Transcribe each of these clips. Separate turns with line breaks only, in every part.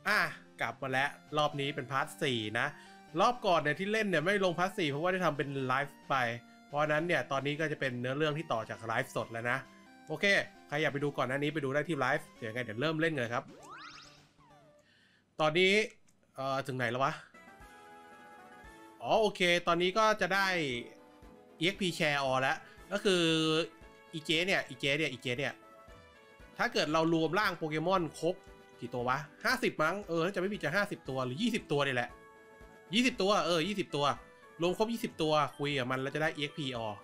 อ่ะกลับมาแล้วรอบนี้เป็นพาร์ท4นะรอบก่อนเนี่ยที่เล่นเนี่ยไม่ลงพาร์ท4เพราะว่าได้ทำเป็นไลฟ์ไปเพราะนั้นเนี่ยตอนนี้ก็จะเป็นเนื้อเรื่องที่ต่อจากไลฟ์สดแล้วนะโอเคใครอยากไปดูก่อนหน้านี้ไปดูได้ที่ไลฟ์เดี๋ยวไงเดี๋ยวเริ่มเล่นเลยครับตอนนี้ถึงไหนแล้ววะอ๋อโอเคตอนนี้ก็จะได้ EXP Share All แล้วก็คืออีเจเนี่ยถ้าเกิดเรารวมร่างโปเกมอนครบกี่ตัววะ50มั้งถ้าจะไม่ผิดจะ50ตัวหรือ20ตัวนี่แหละ20ตัว20ตัวรวมครบ20ตัวคุยกับมันแล้วจะได้ EXP All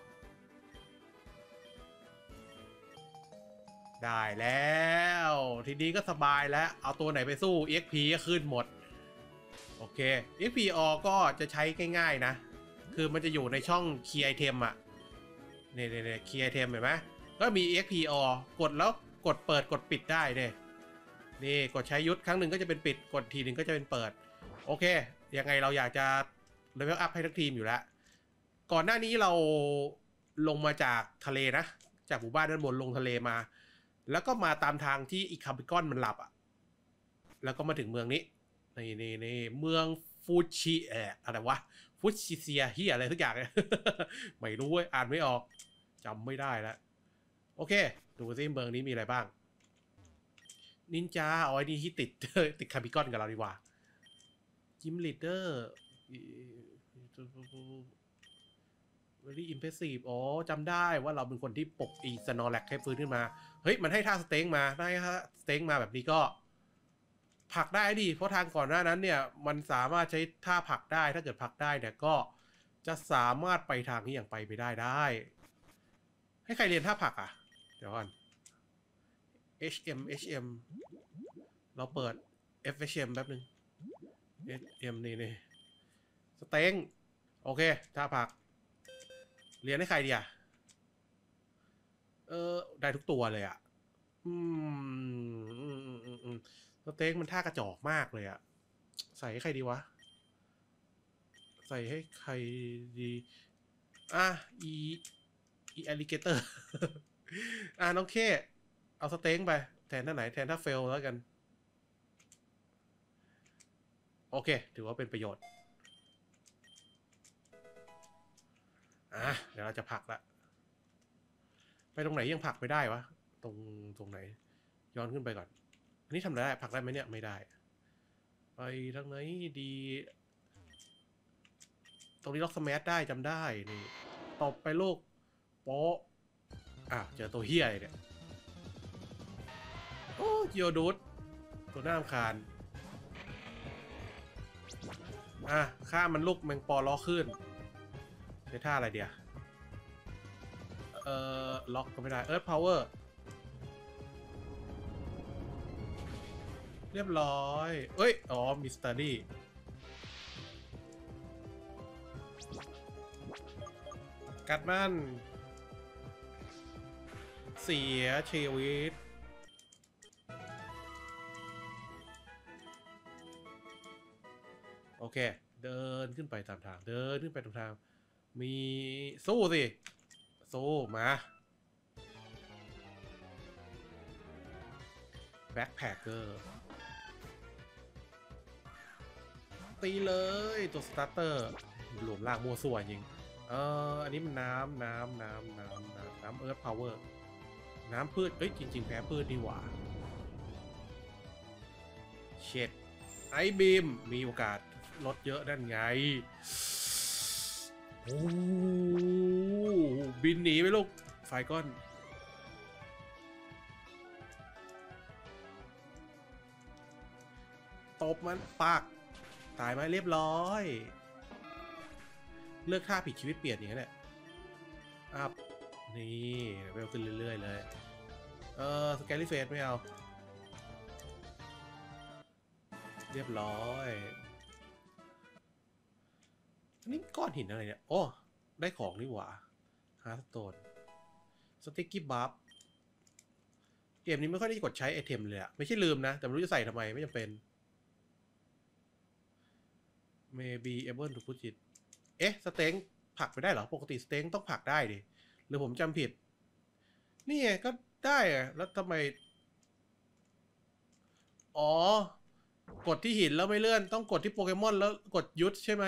ได้แล้วทีนี้ก็สบายแล้วเอาตัวไหนไปสู้ EXP ก็ขึ้นหมดโอเค EXP All ก็จะใช้ง่ายๆนะคือมันจะอยู่ในช่อง Key Item อ่ะเนี่ย Key Item เห็นไหมก็มี EXP All กดแล้วกดเปิดกดปิดได้เนี่ยนี่กดใช้ยุทธครั้งหนึ่งก็จะเป็นปิดกดทีหนึ่งก็จะเป็นเปิดโอเคยังไงเราอยากจะเลเวลอัพให้ทั้งทีมอยู่แล้วก่อนหน้านี้เราลงมาจากทะเลนะจากหมู่บ้านด้านบนลงทะเลมาแล้วก็มาตามทางที่อีคาบิกอนมันหลับอ่ะแล้วก็มาถึงเมืองนี้นี่เมืองฟูชิอะไรวะฟูชิเซียเฮียอะไรทุกอย่างเลย ไม่รู้เว้ยอ่านไม่ออกจำไม่ได้แล้วโอเคดูซิเมืองนี้มีอะไรบ้างนินจาเอาไอ้นี่ที่ติด ติดคาบิกอนกับเราดีกว่าจิมลีดเดอร์very impressive อ๋อจำได้ว่าเราเป็นคนที่ปลุกอีสโนแลกให้ฟื้นขึ้นมาเฮ้ยมันให้ท่าสเต็งมาได้ท่าสเต็งมาแบบนี้ก็ผลักได้ดิเพราะทางก่อนหน้านั้นเนี่ยมันสามารถใช้ท่าผลักได้ถ้าเกิดผลักได้เนี่ยก็จะสามารถไปทางที่อย่างไปไม่ได้ให้ใครเรียนท่าผลักอ่ะเดี๋ยวก่อน HM เราเปิด FHM แป๊บนึง SM นี่สเต็งโอเคท่าผลักเรียนให้ใครดีอ่ะได้ทุกตัวเลยอ่ะสเต็งมันท่ากระจอกมากเลยอ่ะใส่ให้ใครดีวะใส่ให้ใครดีอีอลิเกเตอร์ น้องเคเอาสเต็งไปแทนท่าไหนแทนท่าเฟลแล้วกันโอเคถือว่าเป็นประโยชน์เดี๋ยวเราจะผลักละไปตรงไหนยังผลักไม่ได้วะตรงไหนย้อนขึ้นไปก่อนอันนี้ทำได้ผลักได้ไหมเนี่ยไม่ได้ไปทางไหนดีตรงนี้ล็อกสแมัได้จำได้นี่ตบไปลูกโป๊ะเจอตัวเฮียเนี่ยโอ้เกียวดูดตัวหน้ารำคาญฆ่ามันลูกแมงปอล้อขึ้นใช้ท่าอะไรเดียวล็อกก็ไม่ได้พาวเวอร์เรียบร้อยมีสตาร์ดี้กัดมันเสียชีวิตโอเคเดินขึ้นไปตามทางเดินขึ้นไปตามทางมีสู้สิสู้มาแบ็คแพคเกอร์ตีเลยตัวสตาร์เตอร์หลวมล่างมัวส่วนจริงอันนี้มันน้ำเอิร์ธพาวเวอร์น้ำพืชจริงๆแพ้พืชดีกว่าเช็ดไอบีมมีโอกาสลดเยอะนั่นไงโอ้บินหนีไปลูกไฟก้อนตบมันปากตายไหมเรียบร้อยเลือกท่าผิดชีวิตเปลี่ยนอย่างนี้แหละอัพนี่เวลขึ้นเรื่อยๆเลยสแกลลี่เฟสไม่เอาเรียบร้อยนี่ก้อนหินอะไรเนี่ยโอ้ได้ของนี่หว่าฮาร์สโตนสติ๊กกี้บัฟเกมนี้ไม่ค่อยได้กดใช้ไอเทมเลยอะไม่ใช่ลืมนะแต่ไม่รู้จะใส่ทำไมไม่จำเป็น maybe able to put it สเต็งผักไปได้เหรอปกติสเต็งต้องผักได้ดิหรือผมจำผิดนี่ไงก็ได้อะแล้วทำไมกดที่หินแล้วไม่เลื่อนต้องกดที่โปเกมอนแล้วกดยุดใช่ไหม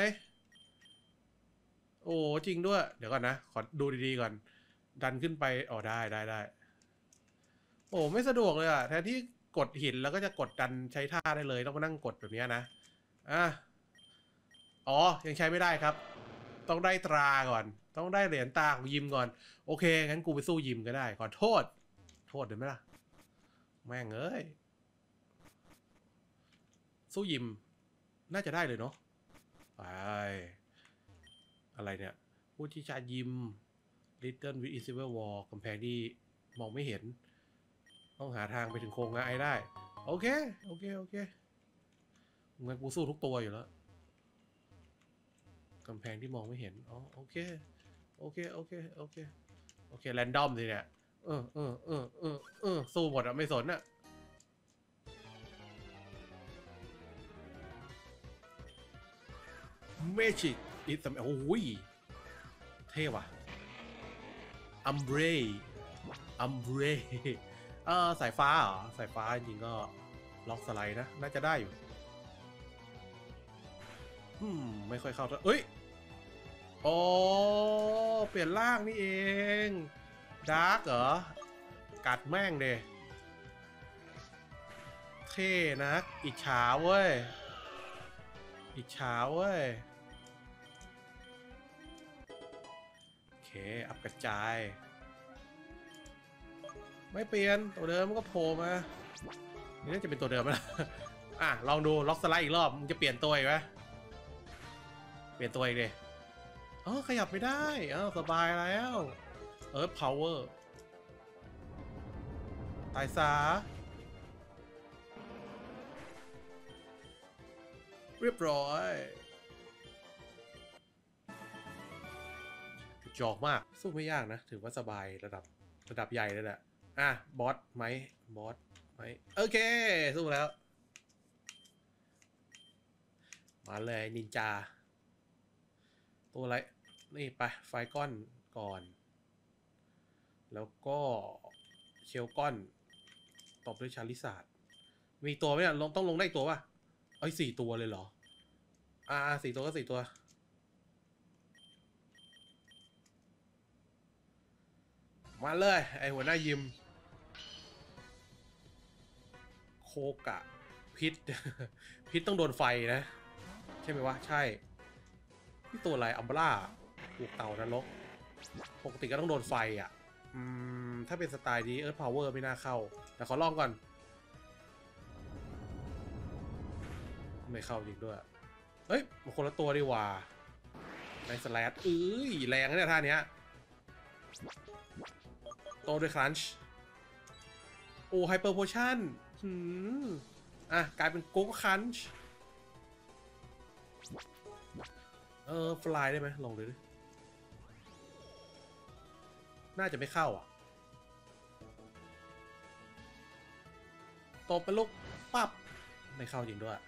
โอ้จริงด้วยเดี๋ยวก่อนนะขอดูดีๆก่อนดันขึ้นไปอ๋อได้โอ้ไม่สะดวกเลยอะแทนที่กดหินแล้วก็จะกดดันใช้ท่าได้เลยต้องมานั่งกดแบบนี้นะอ๋อยังใช้ไม่ได้ครับต้องได้ตราก่อนต้องได้เหรียญตาของยิมก่อนโอเคงั้นกูไปสู้ยิมก็ได้ขอโทษเดี๋ยวไหมล่ะแม่งเอ้ยสู้ยิมน่าจะได้เลยเนาะไปอะไรเนี่ยผู้ที่ชายิม Little with Invisible Wall กำแพงที่มองไม่เห็นต้องหาทางไปถึงโครงไอ้ได้โอเคงั้นกูสู้ทุกตัวอยู่แล้วกำแพงที่มองไม่เห็นอ๋อโอเคแรนดอมสิเนี่ยสู้หมดอะไม่สนอะเมจิกอิสโอ้ยเท่ว่ะอัมเบรสายฟ้าเหรอสายฟ้าจริงก็ล็อกสไลด์นะน่าจะได้อยู่ไม่ค่อยเข้าเอ้ยโอ้เปลี่ยนร่างนี่เองดาร์กเหรอกัดแม่งเดเท่นะอิจฉาเว้ยโอเคอัพกระจายไม่เปลี่ยนตัวเดิมมันก็โผล่มานี่น่าจะเป็นตัวเดิมแล้วลองดูล็อกสไลด์อีกรอบมึงจะเปลี่ยนตัวอีกไหมเปลี่ยนตัวอีกดิขยับไม่ได้สบายแล้วพาวเวอร์ตายซะเรียบร้อยจอกมากสู้ไม่ยากนะถือว่าสบายระดับใหญ่เลยแหละบอสไหมโอเคสู้แล้วมาเลยนินจาตัวอะไรนี่ไปไฟก้อนก่อนแล้วก็เชลก้อนตบด้วยชาลิซาร์ดมีตัวไหมเนี่ยต้องลงได้ตัวป่ะ4 ตัวเลยเหรอ4 ตัวก็4 ตัวมาเลยไอหัวหน้ายิมโคกะพิษ พิษต้องโดนไฟนะใช่ไหมวะใช่นี่ตัวอะไรอัมบร่าถูกเต่านรกปกติก็ต้องโดนไฟถ้าเป็นสไตล์นี้พาวเวอร์ไม่น่าเข้าแต่ขอลองก่อนไม่เข้าจริงด้วยเฮ้ยมันคนละตัวดีกว่าในสแลดแรงนะเนี่ยท่านี้โตด้วยครันช์โอ้ไฮเปอร์โพชั่นกลายเป็นโกโก้ครันช์ฟลายได้ไหมลองดูดิน่าจะไม่เข้าตบไปลูกปั๊บไม่เข้าจริงด้วย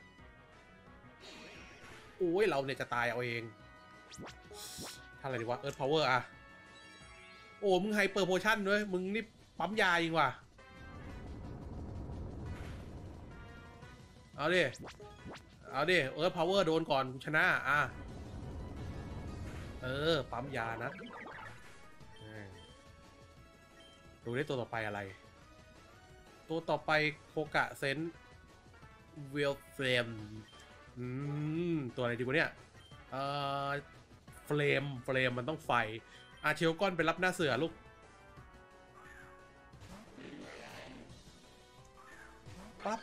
โอ้ยเราเนี่ยจะตายเอาเองทำอะไรดีวะพาวเวอร์โอ้มึงไฮเปอร์โพชั่นด้วยมึงนี่ปั๊มยาจริงว่ะเอาดิพาวเวอร์โดนก่อนกูชนะปั๊มยานะดูได้ตัวต่อไปอะไรตัวต่อไปโคกะเซนเวลเฟรมตัวอะไรดีวะเนี่ยเฟรมมันต้องไฟเชลก้อนไปรับหน้าเสือลูกปั๊บ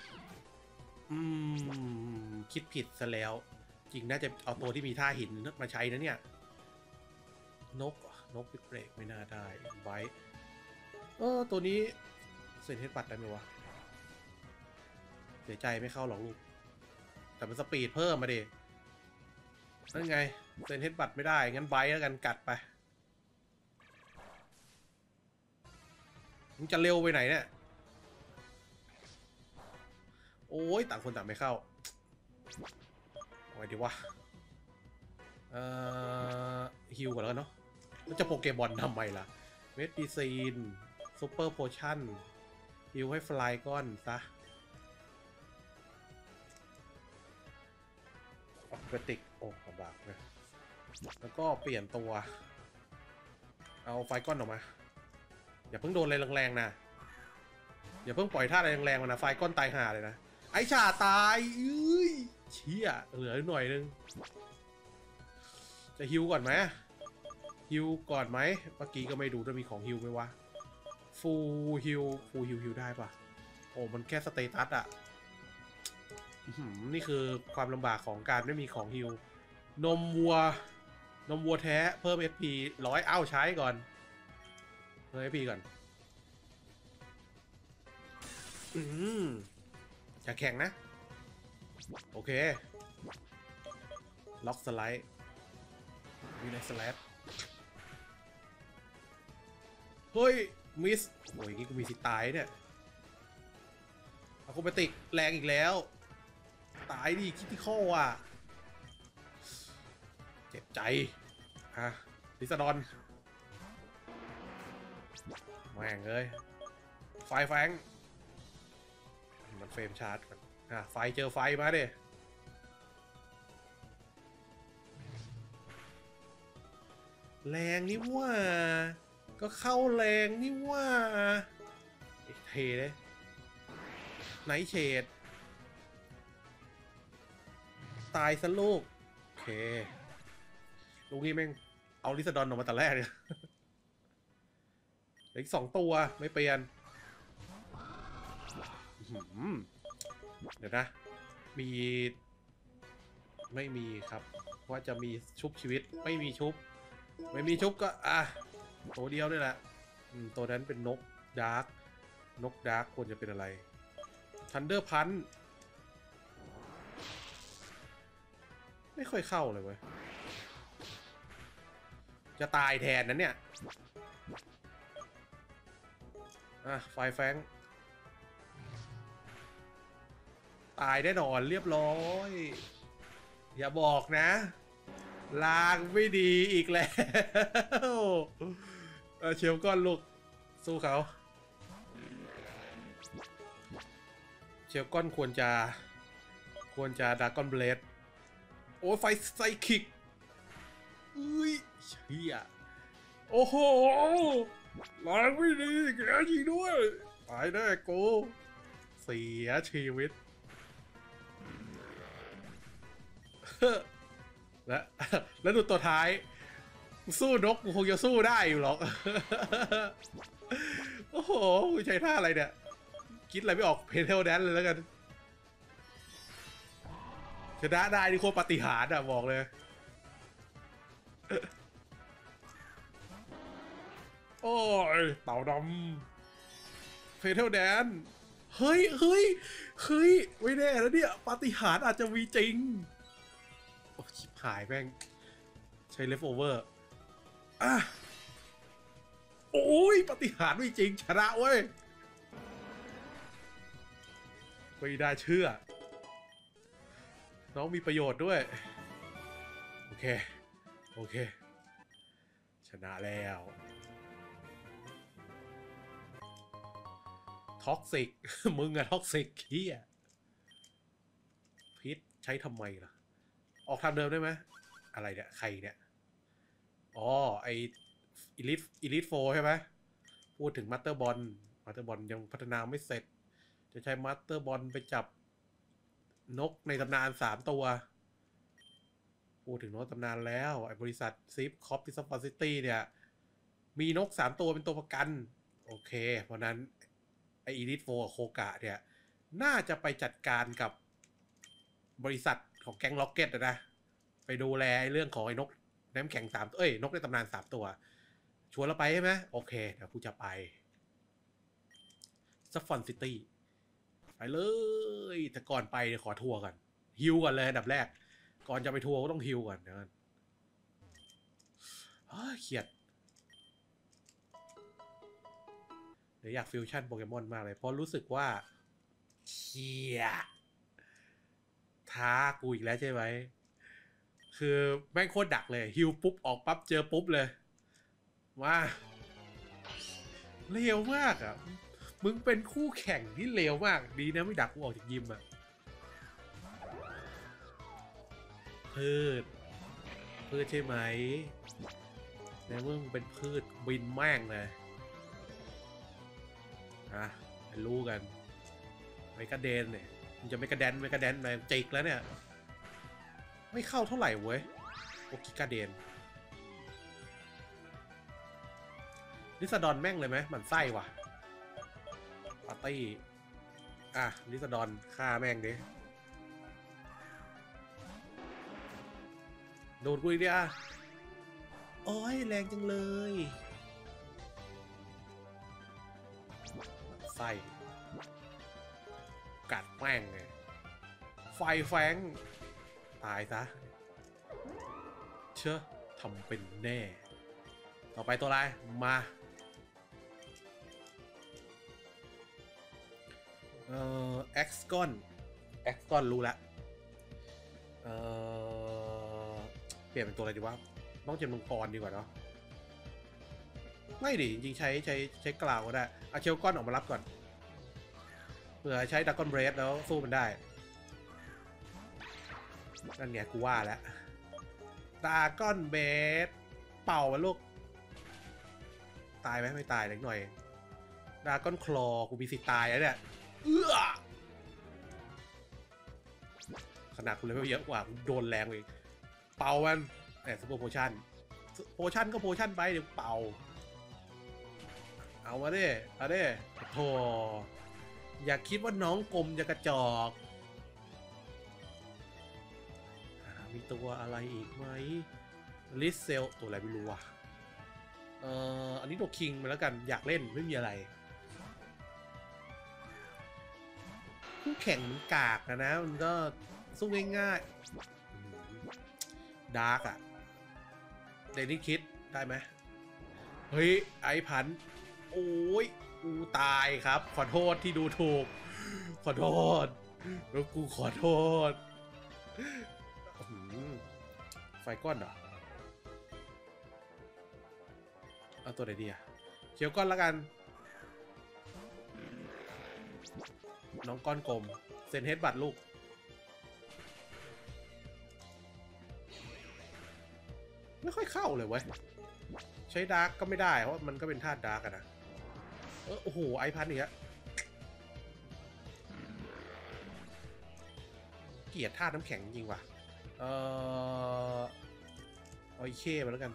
คิดผิดซะแล้วจริงน่าจะเอาตัวที่มีท่าหินมาใช้นะเนี่ยนกปิดเบรกไม่น่าได้ไว้ตัวนี้เซ็นเฮดบัตได้ไหมวะเสียใจไม่เข้าหรอกลูกแต่มันสปีดเพิ่มมาดินั่นไงเซ็นเฮดบัตไม่ได้งั้นไบแล้วกันกัดไปมึงจะเร็วไปไหนเนี่ยโอ้ยต่างคนต่างไม่เข้าเอาไงดีวะฮิวก่อนแล้วกันเนาะแล้วจะโปเกมอนทำไมล่ะเมดิซีนซูเปอร์โพชั่นฮิวให้ฟลายก้อนซะออโตเมติกโอ้ลำบากนะแล้วก็เปลี่ยนตัวเอาไฟก้อนออกมาอย่าเพิ่งโดนอะไรแรงๆนะอย่าเพิ่งปล่อยท่าอะไรแรงๆนะไฟก้อนตายห่าเลยนะไอชาตายเชี่ยเหลือหน่อยนึงจะฮิวก่อนไหมฮิวก่อนไหมเมื่อกี้ก็ไม่ดูจะมีของฮิวไหมวะฟูฮิวได้ปะโอ้มันแค่สเตตัสอะนี่คือความลำบากของการไม่มีของฮิวนมวัวแท้เพิ่ม SP 100เอาใช้ก่อนเพิ่ม SP ก่อนอย่าแข่งนะโอเคล็อกสไลด์มีในสแลปเฮ้ยมิสโอ้ยนี่กูมีสิตายเนี่ยอะโครบาติกแรงอีกแล้วตายดิคิติคอลอ่ะเจ็บใจฮะลิซาดอนแม่งเลยไฟแฟงมันเฟรมชาร์จกันไฟเจอไฟมาดิแรงนี่ว่าก็เข้าแรงนี่ว่าเทเลยไนท์เชดตายซะลูกโอเคลูกนี้แม่งเอาลิซาดอนออกมาแต่แรกเลยอีก2 ตัวไม่เปลี่ยนเดี๋ยวนะไม่มีครับว่าจะมีชุบชีวิตไม่มีชุบก็ตัวเดียวนี่แหละตัวนั้นเป็นนกดาร์กควรจะเป็นอะไรทันเดอร์พันไม่ค่อยเข้าเลยเว้ยจะตายแทนนั้นเนี่ยไฟแฟงตายแน่นอนเรียบร้อยอย่าบอกนะลางไม่ดีอีกแล้วเชลก้อนลูกสู้เขาเชลก้อนควรจะดากอนเบลดโอ้ไฟไซคิกเชี่ยโอ้โหลางไม่ดีแกจริงด้วยตายแน่กูเสียชีวิตแล้วดูตัวท้ายสู้นกกูคงจะสู้ได้อยู่หรอกโอ้โหใช้ท่าอะไรเนี่ยคิดอะไรไม่ออกเพเทลแดนเลยแล้วกันชนะได้นี่โคตรปาฏิหาริย์บอกเลยโอ้ยเต่าดำเพเทลแดนเฮ้ยไม่แน่แล้วเนี่ยปาฏิหาริย์อาจจะมีจริงโอ้ชิบหายแม่งใช้เลฟโอเวอร์โอ้ยปาฏิหาริย์ไม่จริงชนะเว้ยไม่ได้เชื่อน้องมีประโยชน์ด้วยโอเคชนะแล้วท็อกซิกมึงอะท็อกซิกเฮียพิษใช้ทำไมล่ะออกทางเดิมได้ไหมอะไรเนี่ยใครเนี่ยอ๋อไออีลิทโฟใช่ไหมพูดถึงมาสเตอร์บอลยังพัฒนาไม่เสร็จจะใช้มาสเตอร์บอลไปจับนกในตำนาน3 ตัวพูดถึงนกตำนานแล้วไอ้บริษัทซิฟคอปที่ซัฟฟอร์ซิตี้เนี่ยมีนก3 ตัวเป็นตัวประกันโอเคเพราะนั้นไออีลิทโฟโคกะเนี่ยน่าจะไปจัดการกับบริษัทของแก๊งล็อกเก็ตนะไปดูแลเรื่องของไอ้นกน้ำแข็ง3 ตัวนกในตำนาน3 ตัวชวนเราไปใช่ไหมโอเคเดี๋ยวกูจะไปซัฟฟอนซิตี้ไปเลยแต่ก่อนไปขอทัวร์ก่อนฮิวก่อนเลยอันดับแรกก่อนจะไปทัวร์ก็ต้องฮิวก่อนเดี๋ยวกันเขียดเดี๋ยวอยากฟิวชั่นโปเกมอนมากเลยเพราะรู้สึกว่าเขียท้ากูอีกแล้วใช่ไหมคือแม่งโคตรดักเลยฮิวปุ๊บออกปั๊บเจอปุ๊บเลยมาเร็วมากอ่ะมึงเป็นคู่แข่งที่เร็วมากดีนะไม่ดักกูออกจากยิมอ่ะพืชพืชใช่ไหมในเมื่อมึงเป็นพืชบินแม่งเลยอ่ะไปรู้กันไม่กระเด็นเนี่ยมันจะไม่กระเด็นในจิกแล้วเนี่ยไม่เข้าเท่าไหร่เว้ยโอกิกระเด็นลิซาดอนแม่งเลยไหมมันไส้ว่ะปาร์ตี้อ่ะลิซาดอนฆ่าแม่งดิโดนกูอีกดิอ่ะโอ้ยแรงจังเลยไส้กัดแม่งเลยไฟแฟงตายซะเชื่อทำเป็นแน่ต่อไปตัวอะไรมาแอ็กซ์กอนรู้แล้วเปลี่ยนเป็นตัวอะไรดีวะต้องเจมมังกรดีกว่าเนาะไม่ดิจริงๆใช้กล่าวก็ได้เอาเชลก้อนออกมารับก่อนเผื่อใช้ดักกอนเบรดแล้วสู้มันได้นั่นไงกูว่าแล้วดราก้อนเบสเป่ามันลูกตายไหมไม่ตายเล็กหน่อยดราก้อนคลอกูมีสิทธิ์ตายแล้วเนี่ยขนาดกูเลยไม่เยอะกว่าโดนแรงเลยเป่ามันแต่ซุปเปอร์โพชั่นก็โพชั่นไปเดี๋ยวเป่าเอามาดิเอาดิโธ่อย่าคิดว่าน้องกลมจะกระจอกมีตัวอะไรอีกไหมลิสเซลตัวอะไรไม่รู้อ่ะอันนี้ตัวคิงมาแล้วกันอยากเล่นไม่มีอะไรคู่แข่งมันกากนะมันก็สู้ง่ายๆดาร์กอะเดนนี่คิดได้ไหมเฮ้ยไอพันโอ้ยกูตายครับขอโทษที่ดูถูกขอโทษแล้วกูขอโทษไฟก้อนเหรอเอาตัวไหนดีอะเชียวก้อนแล้วกันน้องก้อนกลมเซนเฮดบัตลูกไม่ค่อยเข้าเลยเว้ยใช้ดาร์กก็ไม่ได้เพราะมันก็เป็นธาตุดาร์กอะนะโอ้โหไอพันนี่ฮะเกลียดธาตุน้ำแข็งจริงว่ะเอาอีเคมาแล้วกัน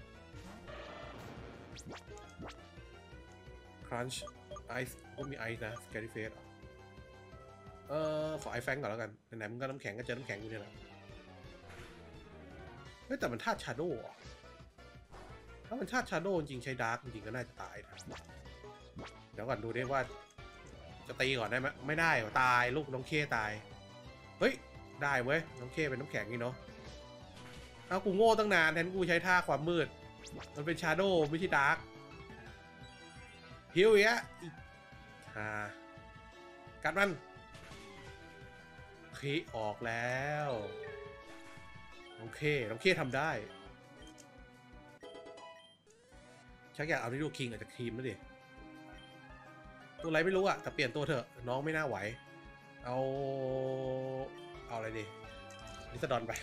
ครันช์ไอซ์ก็มีไอซ์นะสแกรี่เฟสขอไอแฟงก่อนแล้วกันไหนๆมึงก็น้ำแข็งก็เจอน้ำแข็งอยู่เนี่ยแหละไม่แต่มันธาตุชาโดว์ถ้ามันธาตุชาโดว์จริงใช้ดาร์กจริงก็น่าจะตายนะเดี๋ยวก่อนดูได้ว่าจะตีก่อนได้ไหมไม่ได้ตายลูกน้องเคตายเฮ้ยได้เว้ยน้องเคเป็นน้ำแข็งนี่เนาะเอากูโง่ตั้งนานแทนกูใช้ท่าความมืดมันเป็นชาโดว์ไม่ใช่ดาร์กฮิวเงี้ยกัดมันคีออกแล้วน้องเคทำได้ชักอยากเอาที่ดูคิงอาจจะทีมแล้วดิตัวอะไรไม่รู้อะแต่เปลี่ยนตัวเถอะน้องไม่น่าไหวเอาอะไรดีลิซาดอนไป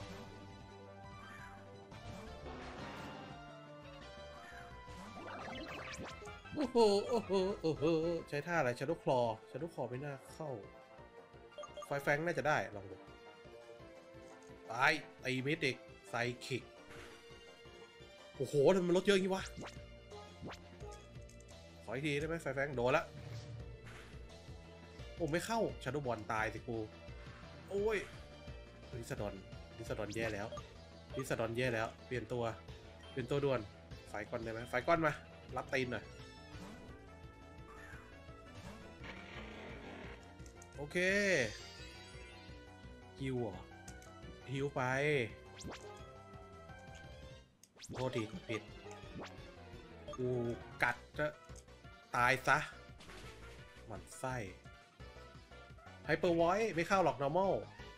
โอ้โหใช้ท่าอะไรชาโดว์คลอไม่น่าเข้าไฟแฟงน่าจะได้ลองดูตายตีมิดอีกไซคิกโอ้โหทำไมมันลดเยอะอย่างนี้วะขออีกทีได้ไหมไฟแฟงโดนละโอ้ไม่เข้าชาโดว์บอลตายสิกูโอ้ยลิซาดอนแย่แล้วเปลี่ยนตัวด่วนไฟก้อนได้ไหมไฟก้อนมารับตีนหน่อยโอเคฮิวไปโทษทีผิดกูกัดจะตายซะหมันไส้ไฮเปอร์ไวท์ไม่เข้าหรอก normal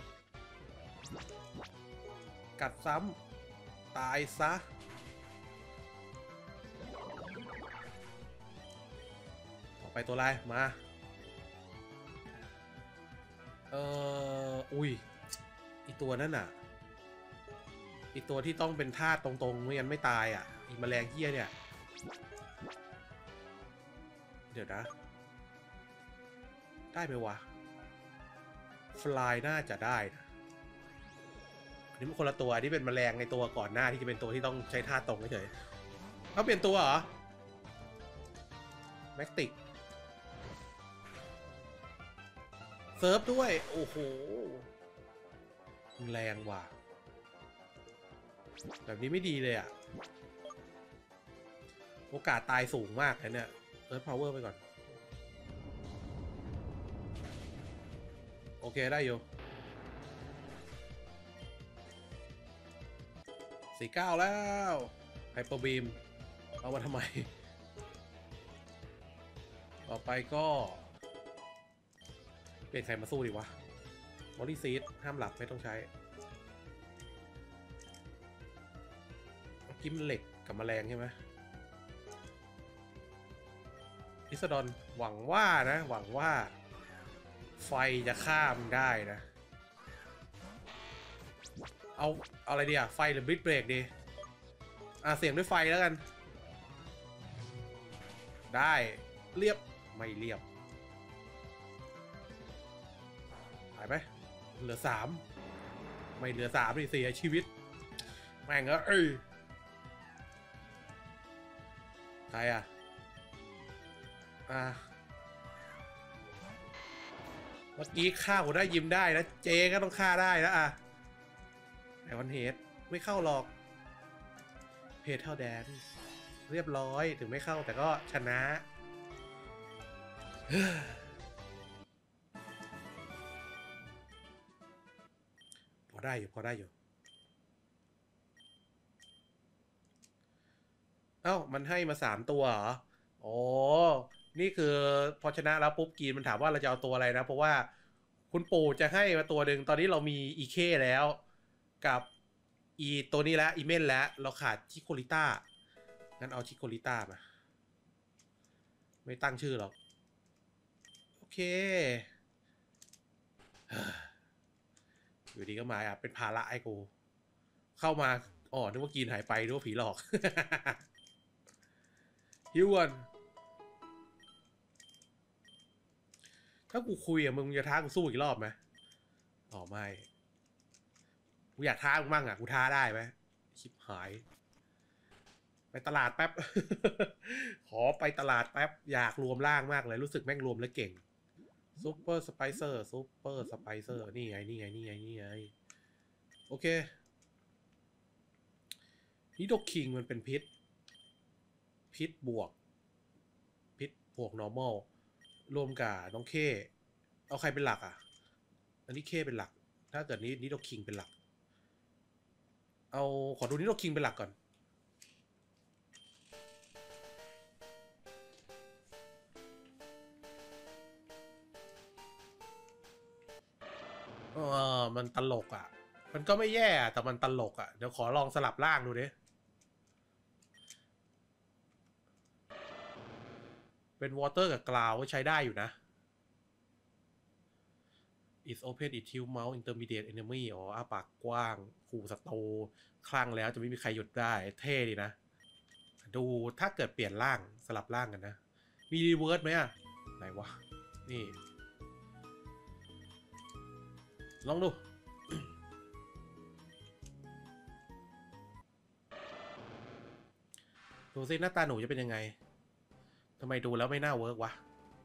กัดซ้ำตายซะต่อไปตัวอะไรมาอุ้ยอีตัวนั่นน่ะอีกตัวที่ต้องเป็นธาตุตรงๆไม่งั้นไม่ตายอ่ะอีแมลงเหี้ยเนี่ยเดี๋ยวนะได้ไหมวะฟลายน่าจะได้นะอันนี้มันคนละตัวที่เป็นแมลงในตัวก่อนหน้าที่จะเป็นตัวที่ต้องใช้ธาตุตรงเฉยๆเขาเปลี่ยนตัวเหรอแม็กติกเซิร์ฟด้วยโอ้โหแรงว่ะแบบนี้ไม่ดีเลยอ่ะโอกาสตายสูงมากเลยเนี่ยเอิร์ธพาวเวอร์ไปก่อนโอเคได้อยู่49แล้วไฮเปอร์บีมเอามาทำไมต่อไปก็เปลี่ยนใครมาสู้ดีวะมอลลี่ซีดห้ามหลับไม่ต้องใช้กิมเหล็กกับแมลงใช่ไหมพิสดอนหวังว่านะหวังว่าไฟจะฆ่ามันได้นะเอาอะไรดีอะไฟหรือบิดเบรกดีเสียงด้วยไฟแล้วกันได้เรียบไม่เรียบหายไหมเหลือ3ไม่เหลือ3นี่เสียชีวิตแม่งก็ใครอะเมื่อกี้ฆ่าผมได้ยิ้มได้นะเจก็ต้องฆ่าได้นะไอวันเฮดไม่เข้าหรอกเพจเท่าแดนเรียบร้อยถึงไม่เข้าแต่ก็ชนะพอได้อยู่พอได้อยู่เอ้ามันให้มา3ตัวเหรออ๋อนี่คือพอชนะแล้วปุ๊บกีนมันถามว่าเราจะเอาตัวอะไรนะเพราะว่าคุณปู่จะให้มาตัวหนึ่งตอนนี้เรามีอีเคแล้วกับอีตัวนี้แล้วอีเมนแล้วเราขาดชิโคลิต้างั้นเอาชิโคลิต้ามาไม่ตั้งชื่อหรอกโอเคอยู่ดีก็มาเป็นภาระไอ้กูเข้ามาอ๋อนึกว่ากีนหายไปนึกว่าผีหลอกฮิวอนถ้ากูคุยมึงจะท้ากูสู้อีกรอบไหมอ๋อไม่กูอยากท้ามึงมั่งกูท้าได้ไหมชิบหายไปตลาดแป๊บ ขอไปตลาดแป๊บอยากรวมร่างมากเลยรู้สึกแม่งรวมแล้วเก่งซูเปอร์สไปเซอร์ซูเปอร์สไปเซอร์นี่ไงนี่ไงนี่ไงนี่ไงโอเคนี่ดกคิงมันเป็นพิษบวกพิษบวก normal รวมกับน้องเคเอาใครเป็นหลักอันนี้เคเป็นหลักถ้าเกิดนี้นิโดคิงเป็นหลักเอาขอดูนิโดคิงเป็นหลักก่อนมันตลกมันก็ไม่แย่แต่มันตลกเดี๋ยวขอลองสลับร่างดูดิเป็นวอเตอร์กับกราวก็ใช้ได้อยู่นะ is open it tilt mouse intermediate enemy ปากกว้างขู่ศัตรูคลั่งแล้วจะไม่มีใครหยุดได้เท่ดีนะดูถ้าเกิดเปลี่ยนร่างสลับร่างกันนะมีรีเวิร์สไหมไหนวะนี่ลองดู ดูซิหน้าตาหนูจะเป็นยังไงทำไมดูแล้วไม่น่าเวิร์กวะ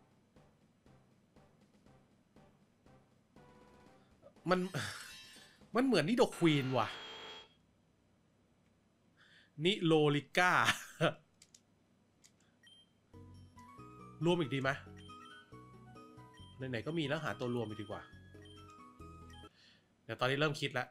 มัน มันเหมือนนิโดควีนว่ะนิโลลิก้า รวมอีกดีไหมไหนๆก็มีแล้วหาตัวรวมอีกดีกว่าเดี๋ยวตอนนี้เริ่มคิดแล้ว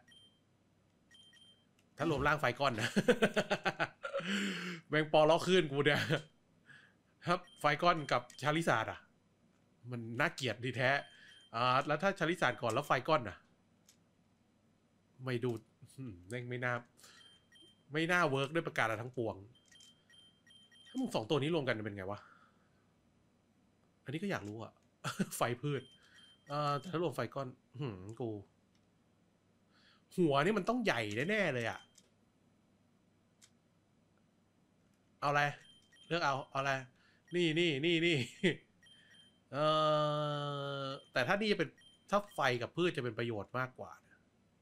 ถ้ารวมร่างไฟก้อนนะ แมงปอล้อขึ้นกูเนี่ยครับไฟก้อนกับชาลิซาร์มันน่าเกลียดดีแท้แล้วถ้าชาลิซาร์ก่อนแล้วไฟก้อนไม่ดูไม่น่าเวิร์กด้วยประการทั้งปวงถ้ามึง2ตัวนี้รวมกันเป็นไงวะอันนี้ก็อยากรู้ไฟพืชแต่ถ้ารวมไฟก้อนกูหัวนี่มันต้องใหญ่แน่ๆเลยเอาอะไรเลือกเอาอะไรนี่เอแต่ถ้านี่จะเป็นถ้าไฟกับพืชจะเป็นประโยชน์มากกว่านะ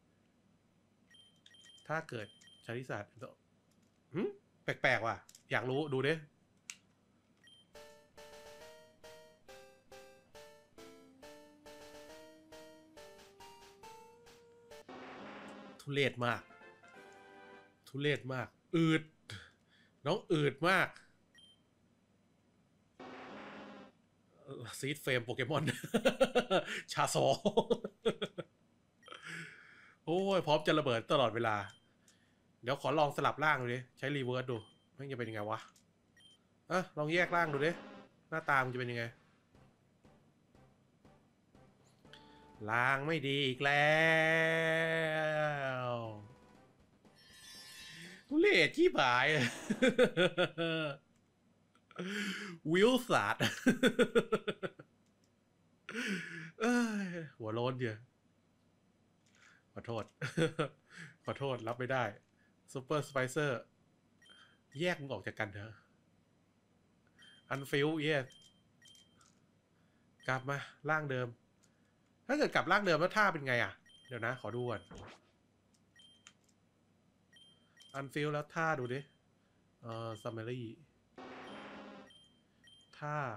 ถ้าเกิดชาริศาสตร์แปลกๆว่ะอยากรู้ดูดิทุเรศมากทุเรศมากอืดน้องอืดมากซีดเฟรมโปเกมอน ชาโซ โอ้ยพร้อมจะระเบิดตลอดเวลาเดี๋ยวขอลองสลับร่างดูดิใช้รีเวิร์สดูมันจะเป็นยังไงวะลองแยกร่างดูดิหน้าตามันจะเป็นยังไงล้างไม่ดีอีกแล้วทุเรศที่ผายวิลสัตหัวโล้นเดียวขอโทษ ขอโทษรับไม่ได้ซูเปอร์สไปเซอร์แยกมึงออกจากกันเถอะอันฟิลเยสกลับมาร่างเดิมถ้าเกิดกลับร่างเดิมแล้วท่าเป็นไงอ่ะเดี๋ยวนะขอดูก่อนอันฟิลแล้วท่าดูดิซัมเมอรี่ท่า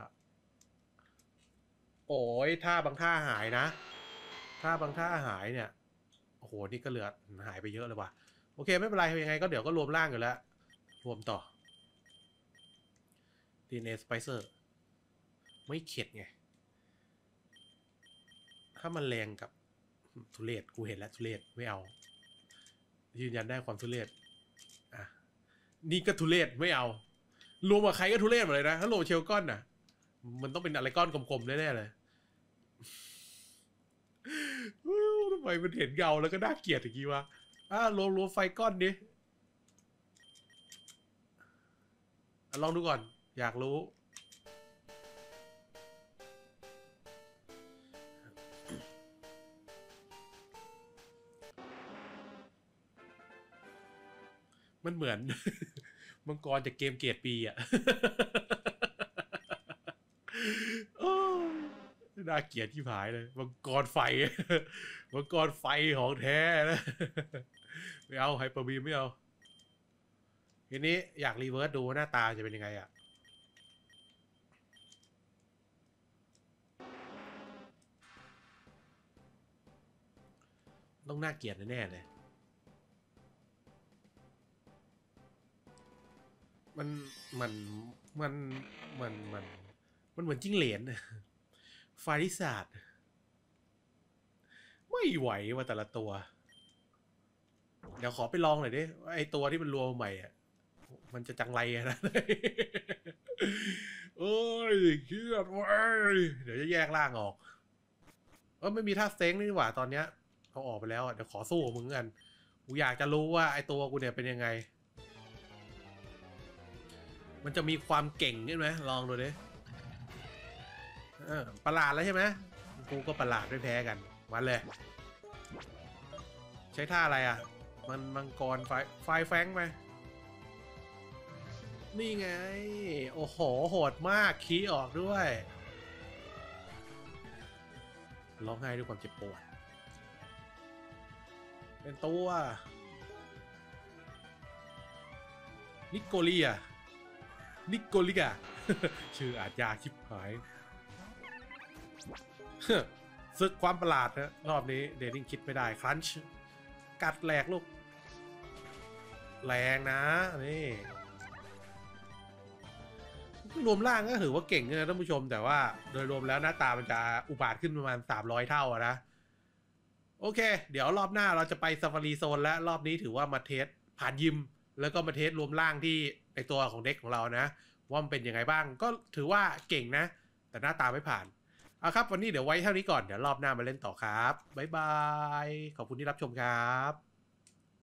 โอ้ยท่าบางท่าหายนะท่าบางท่าหายเนี่ยโอ้โหนี่ก็เหลือหายไปเยอะเลยว่ะโอเคไม่เป็นไรยังไงก็เดี๋ยวก็รวมร่างอยู่แล้วรวมต่อ DNA Spicer ไม่เข็ดไงถ้ามันแรงกับทุเรศกูเห็นแล้วทุเรศไม่เอายืนยันได้ความทุเรศอ่ะนี่ก็ทุเรศไม่เอารวมกับใครก็ทุเรศหมดเลยนะถ้ารวมเชลก้อนน่ะมันต้องเป็นอะไรก้อนกลมๆแน่ๆเลยทำไมมันเห็นเงาแล้วก็น่าเกลียดอย่างนี้วะรวมไฟก้อนดิลองดูก่อนอยากรู้มันเหมือน มังกรจากเกมเกียรติปีอ่ะ น่าเกลียดที่ผายเลยมังกรไฟ มังกรไฟของแท้นะ ไม่เอาไฮเปอร์บีมไม่เอาทีนี้อยากรีเวิร์สดูหน้าตาจะเป็นยังไงอ่ะต้องน่าเกลียดแน่ๆเลยมันมันมันมันเหมือนจิ้งเหลนฟาริสาดไม่ไหวว่าแต่ละตัว เดี๋ยวขอไปลองหน่อยดิไอตัวที่มันรวมใหม่อ่ะมันจะจังไรนะ เอ้ยเครียดเว้ยเดี๋ยวจะแยกร่างออกไม่มีท่าเซ็งนี่หว่าตอนเนี้ยเขาออกไปแล้วเดี๋ยวขอสู้กับมึงกันกูอยากจะรู้ว่าไอตัวกูเนี่ยเป็นยังไงมันจะมีความเก่งใช่ไหมลองดูดิประหลาดแล้วใช่ไหมกูก็ประหลาดไม่แพ้กันมาเลยใช้ท่าอะไรอ่ะมันมังกรไฟแฟงไหมนี่ไงโอ้โหโหดมากคีย์ออกด้วยร้องไห้ด้วยความเจ็บปวดเป็นตัวนิโกเลียชื่ออาจยากชิบหายซึกความประหลาดนะรอบนี้เดนิ่งคิดไม่ได้ครันช์กัดแหลกลูกแรงนะนี่รวมร่างก็ถือว่าเก่งนะท่านผู้ชมแต่ว่าโดยรวมแล้วหน้าตามันจะอุบาทขึ้นประมาณ300เท่านะโอเคเดี๋ยวรอบหน้าเราจะไปซาฟารีโซนและรอบนี้ถือว่ามาเทสผ่านยิมแล้วก็มาเทสรวมร่างที่ในตัวของเด็กของเรานะว่ามันเป็นยังไงบ้างก็ถือว่าเก่งนะแต่หน้าตาไม่ผ่านเอาครับวันนี้เดี๋ยวไว้เท่านี้ก่อนเดี๋ยวรอบหน้ามาเล่นต่อครับบ๊ายบายขอบคุณที่รับชมครับ